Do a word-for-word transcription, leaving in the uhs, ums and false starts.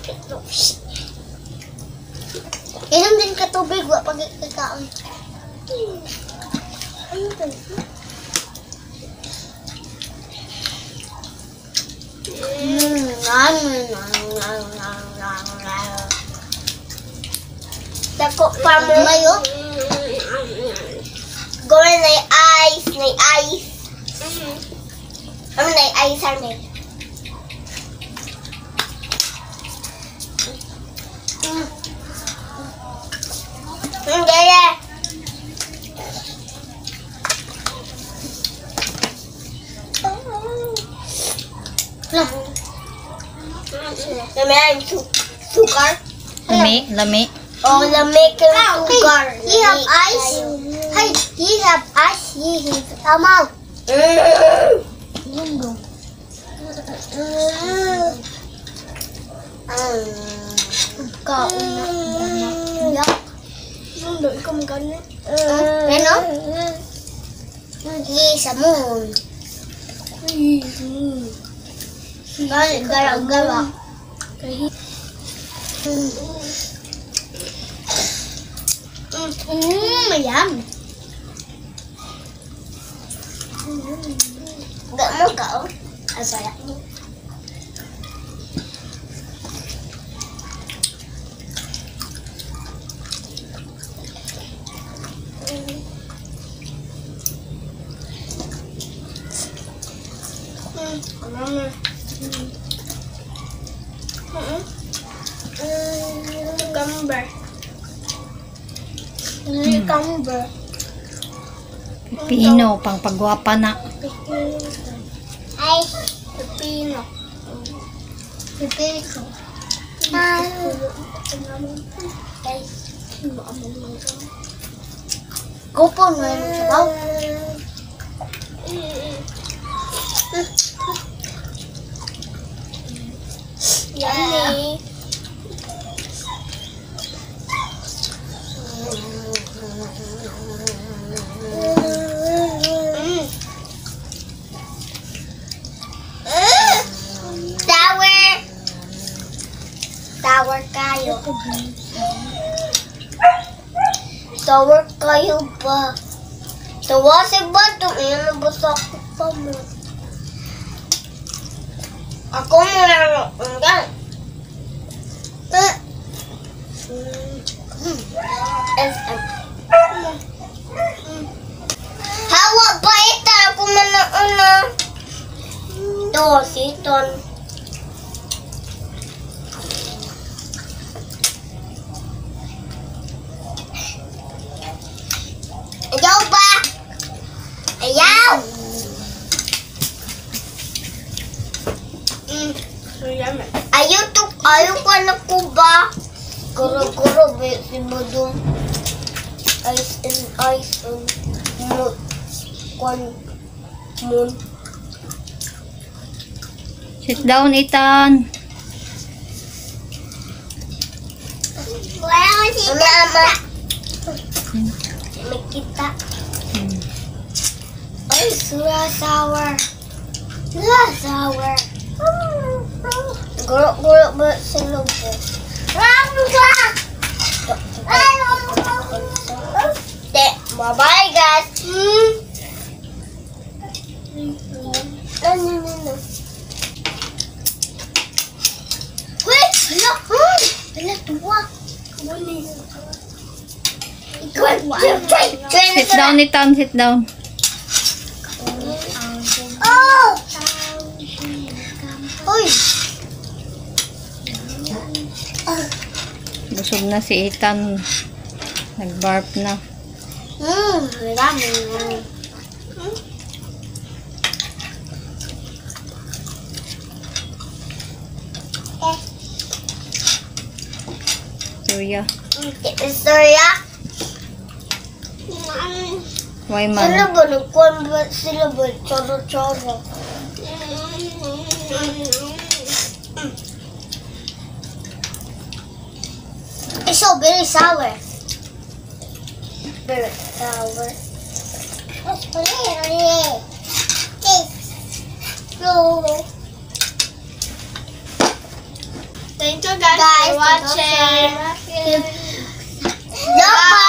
Inom din ka tubig, wala pag ikakaon. Ano ito? Mmm, nang, nang, nang, nang, nang, nang. Dako pa mo ngayon. Gawin na yung ice, na yung ice. Ano na yung ice, ano? Hindi na. Lami ang sukar. Lami, lami. Oh, lami ka ng sukar. He have ice. Hey, he have ice. He have tamaw. Mundo. Kaon na. Yak. Mundo, ikaw magkano? Ano? Hindi, sa moon. Gara-gara. Mmm, mayam. Gak mo ka, oh. Asaya mo. Mama. Cucumber. Cucumber. Pipino, pang pagwapa na. Ay, pipino. Pipino. Ay, kupon mo yung sabaw. Yummy. Sour. Sour kayo. Sour kayo ba? Tawa si Bato. Iyan na ba sa ako pa mo? Ako mo lang. Hanggang. S M. Hawa ba ito? Ako man na una. Ito, siton. Ayaw ba? Ayaw! Mm. Ayaw to, ayaw ka na po ba? Guro-guro, si Budong. Ice and ice and moon. One moon. Sit down, Ethan. Wala ko si Mama. May kita. Hmm. Ay, sura sour. Sura sour. Guro-guro ba sa loob ko? Bye-bye, guys. Mm. No, no, no, no. Wait! Hala! Hala, tuwa. Sit down, Ethan. Sit down. Oh! Uy! Busog na si Ethan. Nag-barf na. Mmm, marami na. Surya. Istorya? Why Sila man? ba nagkuhan ba? Sila ba choro-choro? It's so very sour. Very sour. What's the name? No. Thank you guys, Guys, for watching. Bye.